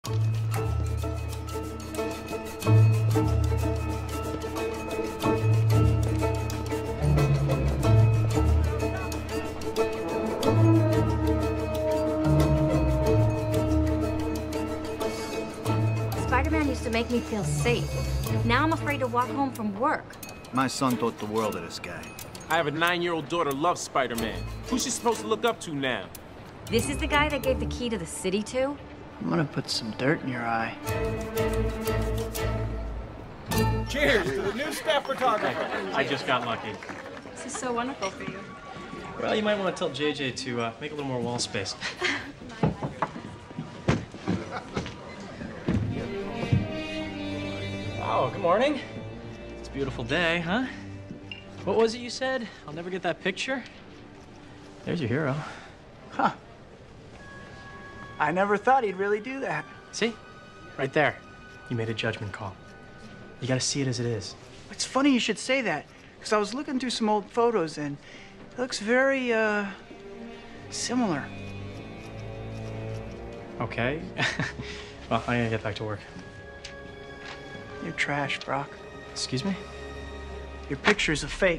Spider-Man used to make me feel safe. Now I'm afraid to walk home from work. My son taught the world of this guy. I have a 9-year-old daughter who loves Spider-Man. Who's she supposed to look up to now? This is the guy that gave the key to the city to? I'm gonna put some dirt in your eye. Cheers to the new staff photographer. I just got lucky. This is so wonderful for you. Well, you might want to tell JJ to make a little more wall space. Oh, good morning. It's a beautiful day, huh? What was it you said? I'll never get that picture? There's your hero. Huh. I never thought he'd really do that. See? Right there. You made a judgment call. You gotta see it as it is. It's funny you should say that, because I was looking through some old photos and it looks very, similar. Okay. Well, I gotta get back to work. You're trash, Brock. Excuse me? Your picture's a fake.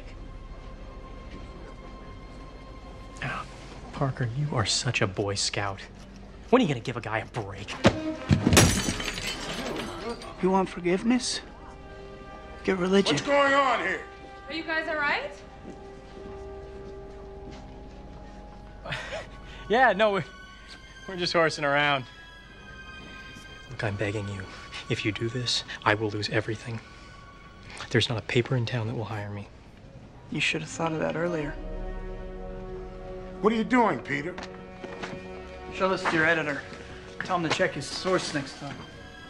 Oh, Parker, you are such a Boy Scout. When are you gonna give a guy a break? You want forgiveness? Get religion. What's going on here? Are you guys all right? Yeah, no, we're just horsing around. Look, I'm begging you. If you do this, I will lose everything. There's not a paper in town that will hire me. You should have thought of that earlier. What are you doing, Peter? Show this to your editor. Tell him to check his source next time.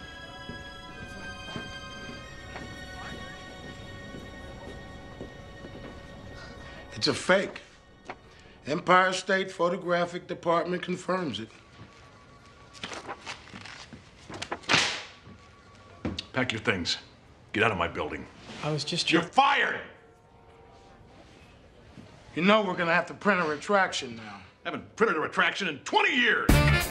It's a fake. Empire State Photographic Department confirms it. Pack your things. Get out of my building. I was just You're fired! You know we're gonna have to print a retraction now. I haven't printed a retraction in 20 years!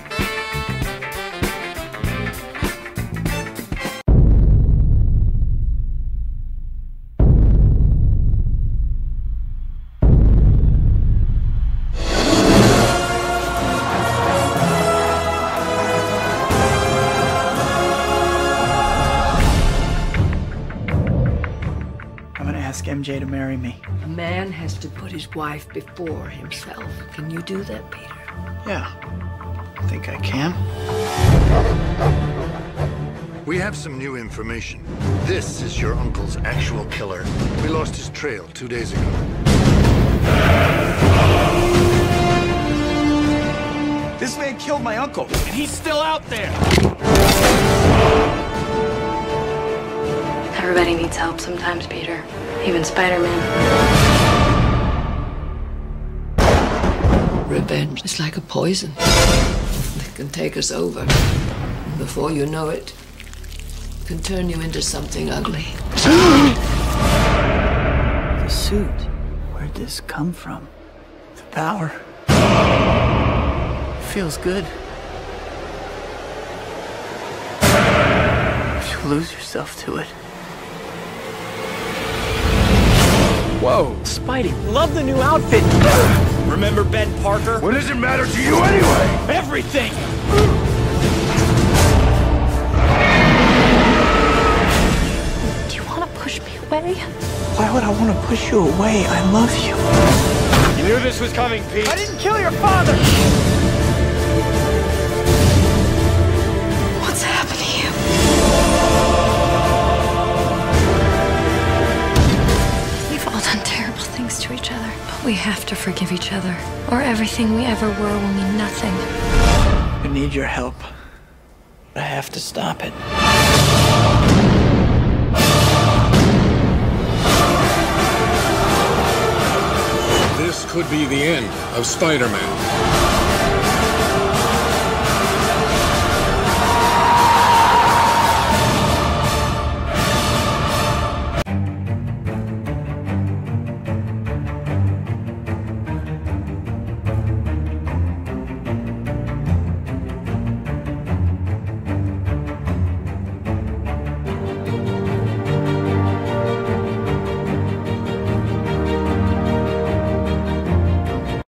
Ask MJ to marry me. A man has to put his wife before himself. Can you do that, Peter? Yeah, I think I can. We have some new information. This is your uncle's actual killer. We lost his trail 2 days ago. This man killed my uncle, and he's still out there. Everybody needs help sometimes, Peter. Even Spider-Man. Revenge is like a poison. It can take us over. And before you know it, it can turn you into something ugly. The suit. Where'd this come from? The power. Feels good. You lose yourself to it. Whoa, Spidey, love the new outfit. Remember Ben Parker? What does it matter to you anyway? Everything. Do you want to push me away? Why would I want to push you away? I love you. You knew this was coming, Pete. I didn't kill your father! What's happened to you? We've all done terrible things to each other, but we have to forgive each other, or everything we ever were will mean nothing. I need your help. I have to stop it. This could be the end of Spider-Man.